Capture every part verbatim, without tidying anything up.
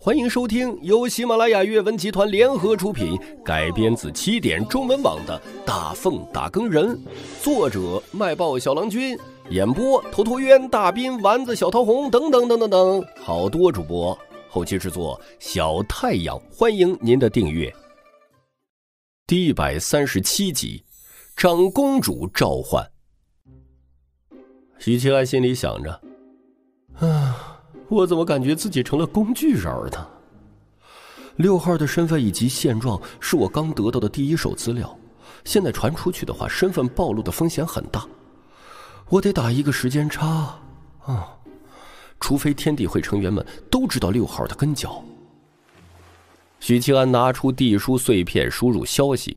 欢迎收听由喜马拉雅阅文集团联合出品，改编自起点中文网的《大奉打更人》，作者卖报小郎君，演播头陀渊、大斌、丸子、小桃红等等等等等，好多主播。后期制作小太阳，欢迎您的订阅。第一百三十七集，长公主召唤。许七安心里想着，啊。我怎么感觉自己成了工具人呢？六号的身份以及现状是我刚得到的第一手资料，现在传出去的话，身份暴露的风险很大。我得打一个时间差啊！除非天地会成员们都知道六号的跟脚。许七安拿出地书碎片，输入消息：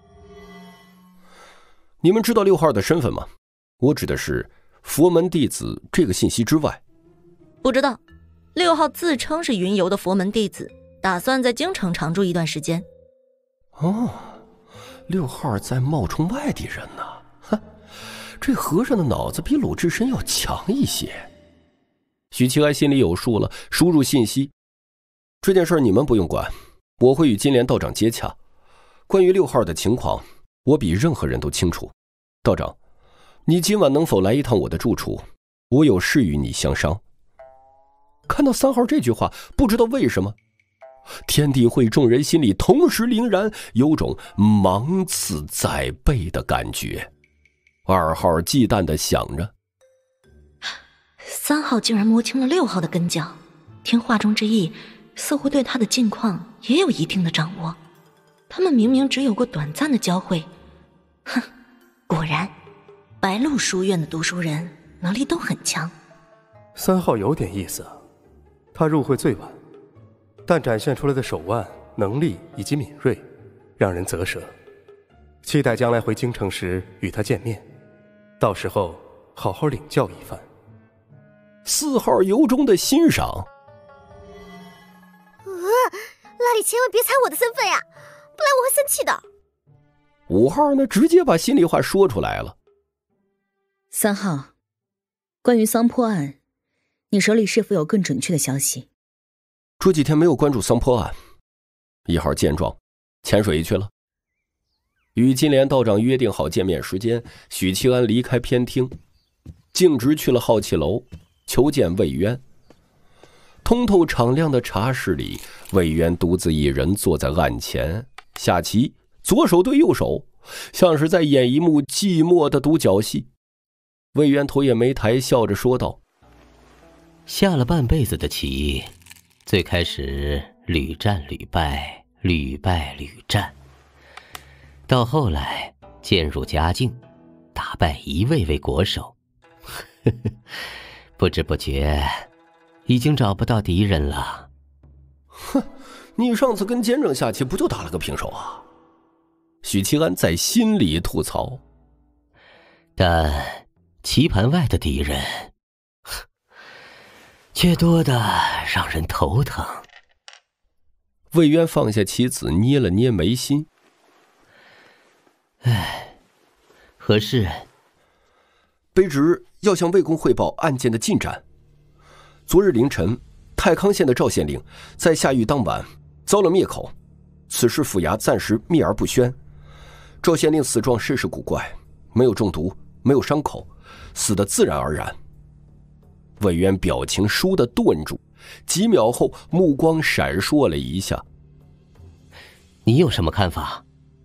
你们知道六号的身份吗？我指的是佛门弟子这个信息之外。 不知道，六号自称是云游的佛门弟子，打算在京城常住一段时间。 哦，六号在冒充外地人呢，哼，这和尚的脑子比鲁智深要强一些。许七安心里有数了，输入信息：这件事你们不用管，我会与金莲道长接洽。关于六号的情况，我比任何人都清楚。道长，你今晚能否来一趟我的住处？我有事与你相商。看到三号这句话，不知道为什么天地会众人心里同时凛然，有种芒刺在背的感觉。二号忌惮地想着， 三号竟然摸清了六号的跟脚，听话中之意，似乎对他的近况也有一定的掌握。他们明明只有过短暂的交汇，哼，果然白鹿书院的读书人能力都很强。 三号有点意思，他入会最晚，但展现出来的手腕、能力以及敏锐，让人啧舌。期待将来回京城时与他见面，到时候好好领教一番。 四号由衷的欣赏。 呃，拉里千万别猜我的身份呀，不然我会生气的。 五号呢，直接把心里话说出来了。 三号，关于桑坡案，你手里是否有更准确的消息？ 这几天没有关注桑坡案。一号见状，潜水去了。与金莲道长约定好见面时间，许七安离开偏厅，径直去了好气楼，求见魏渊。通透敞亮的茶室里，魏渊独自一人坐在案前下棋，左手对右手，像是在演一幕寂寞的独角戏。魏渊头也没抬，笑着说道： 下了半辈子的棋，最开始屡战屡败，屡败屡战，到后来渐入佳境，打败一位位国手，不知不觉已经找不到敌人了。 哼，你上次跟监正下棋不就打了个平手啊？许七安在心里吐槽。 但棋盘外的敌人却多得让人头疼。 魏渊放下棋子，捏了捏眉心。 唉，何事？ 卑职要向魏公汇报案件的进展。昨日凌晨，太康县的赵县令在下狱当晚遭了灭口，此事府衙暂时秘而不宣。赵县令死状甚是古怪，没有中毒，没有伤口，死得自然而然。魏渊表情倏地顿住，几秒后目光闪烁了一下。 你有什么看法？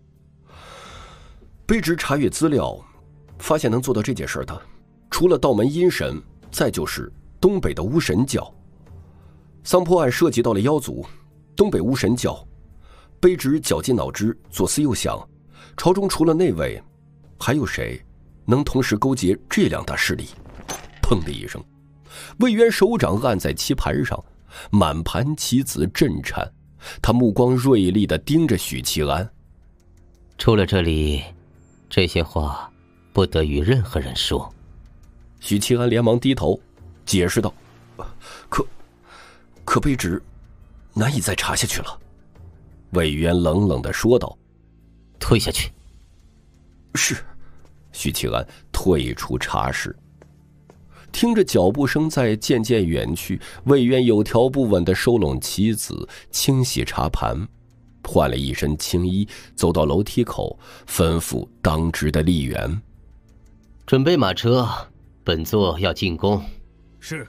卑职查阅资料，发现能做到这件事的，除了道门阴神，再就是东北的巫神教。桑坡案涉及到了妖族，东北巫神教。卑职绞尽脑汁，左思右想，朝中除了那位，还有谁能同时勾结这两大势力？砰的一声，魏渊手掌按在棋盘上，满盘棋子震颤，他目光锐利地盯着许七安。 除了这里，这些话不得与任何人说。 许七安连忙低头解释道：可可卑职难以再查下去了。魏渊冷冷地说道： 退下去。 是。许七安退出茶室。 听着脚步声在渐渐远去，魏渊有条不紊地收拢棋子，清洗茶盘，换了一身青衣，走到楼梯口，吩咐当值的吏员：“ 准备马车，本座要进宫。” 是。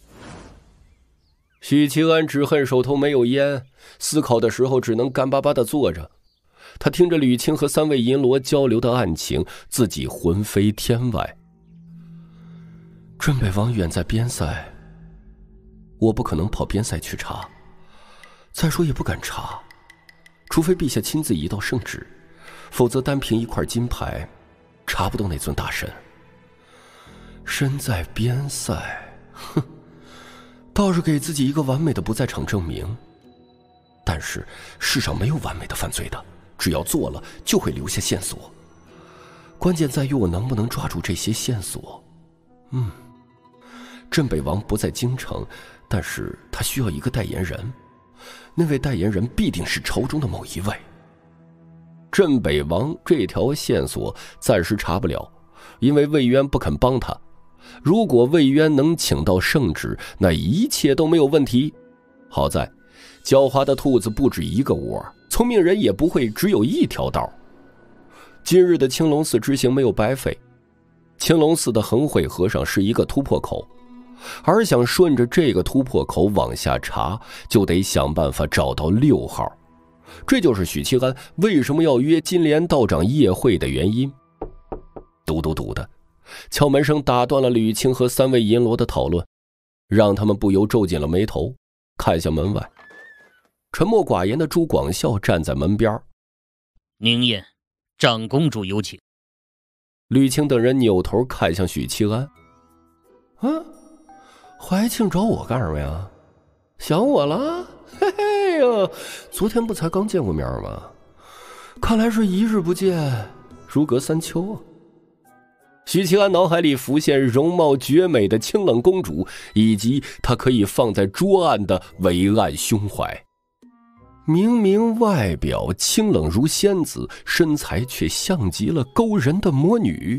许七安只恨手头没有烟，思考的时候只能干巴巴地坐着。他听着吕青和三位银罗交流的案情，自己魂飞天外。镇北王远在边塞，我不可能跑边塞去查，再说也不敢查，除非陛下亲自移到圣旨，否则单凭一块金牌查不动那尊大神。身在边塞，哼，倒是给自己一个完美的不在场证明。但是世上没有完美的犯罪的，只要做了就会留下线索，关键在于我能不能抓住这些线索。嗯，镇北王不在京城，但是他需要一个代言人，那位代言人必定是朝中的某一位。镇北王这条线索暂时查不了，因为魏渊不肯帮他。如果魏渊能请到圣旨，那一切都没有问题。好在狡猾的兔子不止一个窝，聪明人也不会只有一条道。今日的青龙寺之行没有白费，青龙寺的横会和尚是一个突破口，而想顺着这个突破口往下查，就得想办法找到六号。这就是许七安为什么要约金莲道长夜会的原因。嘟嘟嘟的敲门声打断了吕青和三位银罗的讨论，让他们不由皱紧了眉头，看向门外。沉默寡言的朱广孝站在门边。 宁燕，长公主有请。 吕青等人扭头看向许七安。啊，怀庆找我干什么呀？想我了？嘿嘿呀，昨天不才刚见过面吗？看来是一日不见如隔三秋啊。许七安脑海里浮现容貌绝美的清冷公主，以及她可以放在桌案的伟岸胸怀。明明外表清冷如仙子，身材却像极了勾人的魔女。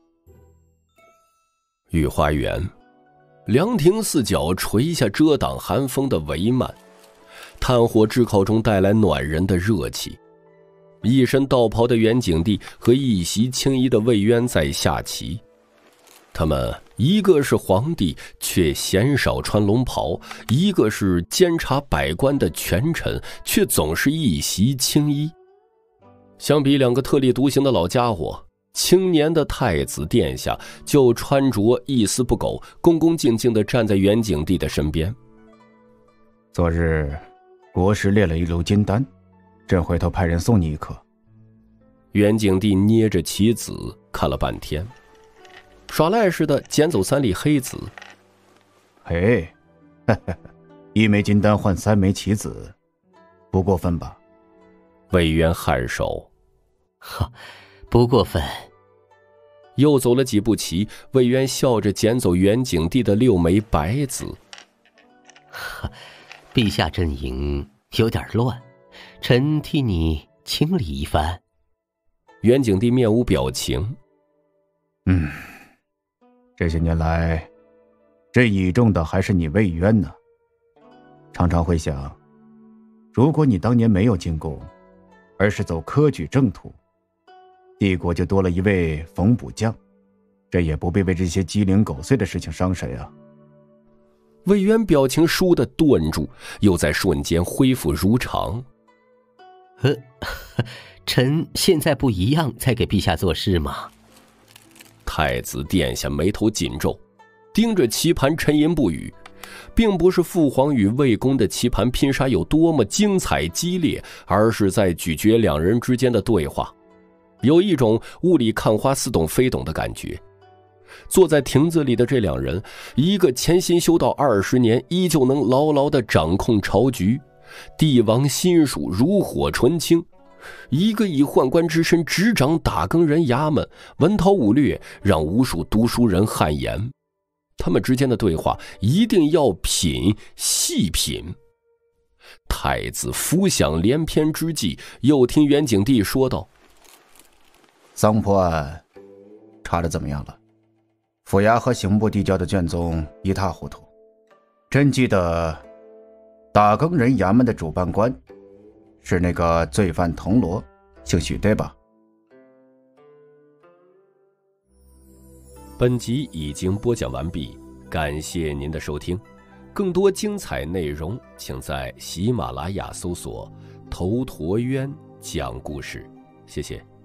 御花园，凉亭四角垂下遮挡寒风的帷幔，炭火炙烤中带来暖人的热气。一身道袍的袁景帝和一袭青衣的魏渊在下棋，他们一个是皇帝却鲜少穿龙袍，一个是监察百官的权臣却总是一袭青衣。相比两个特立独行的老家伙，青年的太子殿下就穿着一丝不苟，恭恭敬敬地站在袁景帝的身边。 昨日国师列了一炉金丹，朕回头派人送你一颗。 袁景帝捏着棋子看了半天，耍赖似的捡走三粒黑子。 嘿，呵呵，一枚金丹换三枚棋子，不过分吧？ 魏渊颔首， 哈，不过分。 又走了几步棋，魏渊笑着捡走袁景帝的六枚白子。 哈，陛下阵营有点乱，臣替你清理一番。 袁景帝面无表情。 嗯，这些年来，朕倚重的还是你魏渊呢。常常会想，如果你当年没有进宫，而是走科举正途，帝国就多了一位缝补匠，朕也不必为这些鸡零狗碎的事情伤神啊。 魏渊表情倏地顿住，又在瞬间恢复如常。 呵，臣现在不一样，才给陛下做事吗？ 太子殿下眉头紧皱，盯着棋盘沉吟不语。并不是父皇与魏公的棋盘拼杀有多么精彩激烈，而是在咀嚼两人之间的对话，有一种雾里看花似懂非懂的感觉。坐在亭子里的这两人，一个潜心修道二十年，依旧能牢牢地掌控朝局，帝王心术如火纯青；一个以宦官之身执掌打更人衙门，文韬武略，让无数读书人汗颜。他们之间的对话一定要品，细品。太子浮想联翩之际，又听袁景帝说道： 桑坡案查得怎么样了？ 府衙和刑部递交的卷宗一塌糊涂。朕记得打更人衙门的主办官是那个罪犯铜锣，姓许对吧？ 本集已经播讲完毕，感谢您的收听。更多精彩内容，请在喜马拉雅搜索“头陀渊讲故事”。谢谢。